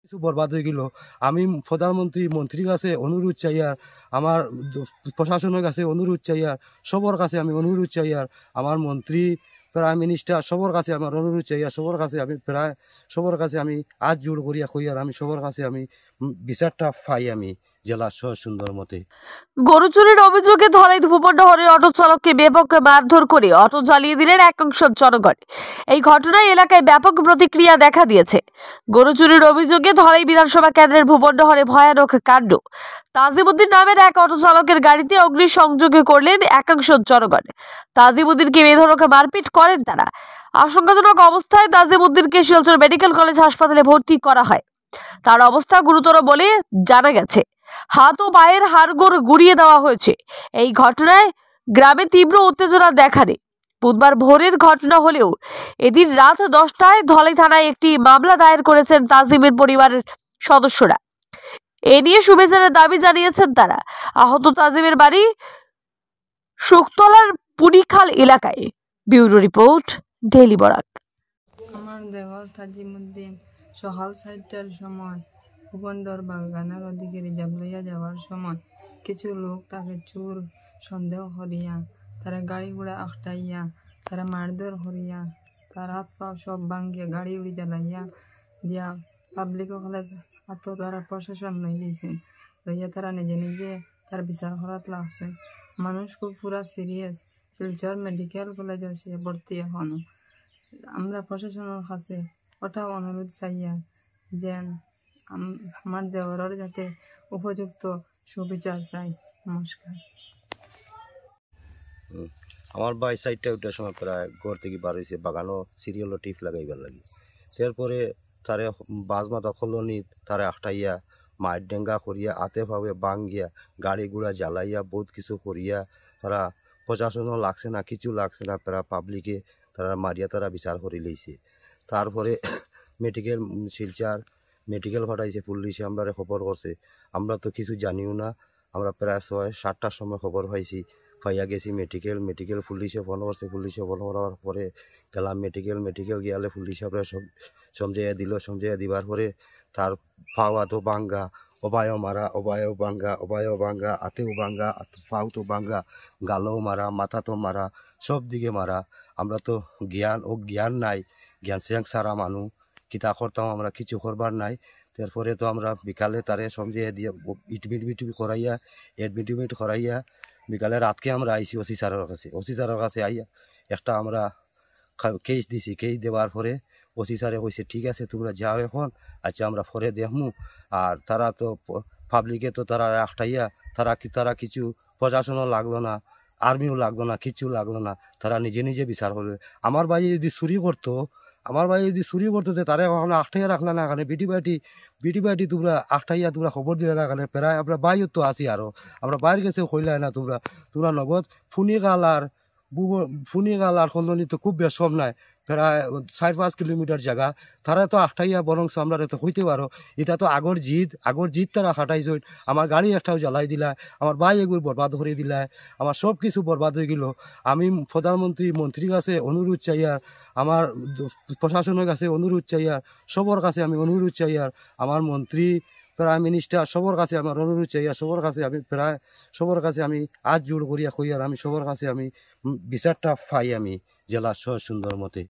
কিছু বরবাদ হয়ে গেল। আমি প্রধানমন্ত্রী মন্ত্রীর কাছে অনুরোধ চাই, আর আমার প্রশাসনের কাছে অনুরোধ চাই, আর সবার কাছে আমি অনুরোধ চাই, আর আমার মন্ত্রী প্রাইম মিনিস্টার সবার কাছে আমার অনুরোধ চাই, আর সবার কাছে আমি প্রায় সবার কাছে আমি আজ জোর করিয়া কই, আর আমি সবার কাছে আমি বিচারটা পাই আমি জেলা সুন্দর মতে। গরু চুরির অভিযোগে ধলাই ভূপণ্ডহরের অটো চালককে ব্যাপক মারধর করে অটো জ্বালিয়ে দিলেন একাংশ জনগণ। এই ঘটনায় এলাকায় ব্যাপক প্রতিক্রিয়া দেখা দিয়েছে। গরু চুরির অভিযোগে ধলাই বিধানসভা কেন্দ্রের ভূপণ্ডহরে ভয়ানক কাণ্ড। তাজিমউদ্দিন নামের এক অটো চালকের গাড়িতে অগ্নিসংযোগ করলেন একাংশ জনগণ। তাজিমউদ্দিনকে বেধড়ক মারপিট করেন তারা। আশঙ্কাজনক অবস্থায় তাজিমউদ্দিনকে শিলচর মেডিকেল কলেজ হাসপাতালে ভর্তি করা হয়। তার অবস্থা গুরুতর বলে জানা গেছে। হাত ও পায়ের হাড়গোড় গুড়িয়ে দেওয়া হয়েছে। এই ঘটনায় গ্রামে তীব্র উত্তেজনা দেখা দেয়। বুধবার ভোরের ঘটনা হলেও এদিন রাত 10টায় ধলাই থানায় একটি মামলা দায়ের করেছেন তাজিমের পরিবারের সদস্যরা। এ নিয়ে সুবিচারের দাবি জানিয়েছেন তারা। আহত তাজিমের বাড়ি শুকতলার পুনিখাল এলাকায়। Bureau report, daily Barak. আমার দেওয়ার তাজিমউদ্দিন সকাল 4টার সময় ভূপণ্ডর বাগানের ওদিকে রিজার্ভ লইয়া যাওয়ার সময় কিছু লোক তাকে চোর সন্দেহ করিয়া তারা গাড়ি ঘোড়া আটকাইয়া তারা মারধর করিয়া তার হাত পা সব ভাঙ্গিয়া গাড়ি উড়ি জ্বালাইয়া দিয়া পাবলিক হলে তারা প্রশাসন লইছে লইয়া তারা নিজে নিজে তার বিচার করাত লাগছে। মানুষ খুব পুরা সিরিয়াস, শিলচর মেডিকেল কলেজে সে ভর্তি এখনো। আমরা প্রশাসনের কাছে ওটাও অনুরোধ চাইয়া যে আমার দেওয়ার যাতে উপযুক্ত সুবিচার চাই। নমস্কার। আমার বাই সাইডটা ওইটার সময় প্রায় ঘর থেকে বার হয়েছে, বাগানও সিরিয়ালও টিপ লাগাইবার লাগে। তারপরে তারে বাজ মাথা খলনি তারে আটটাইয়া মায়ের ডেঙ্গা করিয়া আতে ভাবে বাঙ্গিয়া গাড়ি গুড়া জ্বালাইয়া বহুত কিছু করিয়া তারা প্রশাসনও লাগছে না, কিছু লাগছে না, তারা পাবলিকে তারা মারিয়া তারা বিচার করে লইছে। তারপরে মেডিকেল শিলচার মেডিকেল ফাটাইছে পুলিশে, আমরা খবর করছে। আমরা তো কিছু জানিও না, আমরা প্রায় 6-7টার সময় খবর পাইছি, পাইয়া গেছি মেডিকেল পুলিশে ফোন করছে, পুলিশে ফোন করার পরে গেলাম মেডিকেল গিয়ালে পুলিশে আমরা সমঝাইয়া দিবার পরে তার পাওয়া তো ভাঙ্গা, অবায়ও ভাঙ্গা, আতেও ভাঙ্গা, পাও তো ভাঙ্গা, গালও মারা, মাথা তো মারা, সব দিকে মারা। আমরা তো জ্ঞান নাই, জ্ঞান সিয়াং সারা মানুষ কিতা করতাম আমরা, কিছু করবার নাই। তারপরে তো আমরা বিকালে তারে সমঝাইয়া দিয়ে এডমিট করাইয়া বিকালে রাতকে আমরা আইসি ওসি স্যারের কাছে আইয়া একটা আমরা কেস দিছি। কেস দেওয়ার পরে ওসি স্যারে কইছে ঠিক আছে তোমরা যাও এখন, আচ্ছা আমরা পরে দেখমু। আর তারা তো পাবলিকে তো তারা আটটাইয়া তারা কিছু প্রশাসনও লাগলো না, আর্মিও লাগলো না, কিছু লাগলো না, তারা নিজে নিজে বিচার করবে। আমার ভাই যদি চুরি করতো তারা এখন আটটাইয়া রাখলা না, এখানে বিটি বাটি তোমরা আটটাইয়া তোমরা খবর দিলে না, এখানে প্রায় আমরা বাইর তো আছি, আরো আমরা বাইরে গেছে কইলাই না তোমরা নগদ ফুনিগাল আর কল্যাণী তো খুব বেশ কম নাই, প্রায় 4-5 কিলোমিটার জায়গা। তারা তো আটটাইয়া বরং আমরা তো হইতে পারো। এটা তো আগর জিদ তারা খাটাইছ। আমার গাড়ি একটাও জ্বালাই দিলা, আমার ভাই এগুলো বরবাদ করে দিলা, আমার সব কিছু বরবাদ হয়ে গেল। আমি মন্ত্রীর কাছে অনুরোধ চাই, আর আমার প্রশাসনের কাছে অনুরোধ চাই, আর সবার কাছে আমি অনুরোধ চাই, আর আমার মন্ত্রী প্রাইম মিনিস্টার সবার কাছে আমার অনুরোধ চাই, আর সবার কাছে আমি আজ জোর করিয়া কই, আর আমি সবার কাছে আমি বিচারটা পাই আমি জেলা সুন্দর মতে।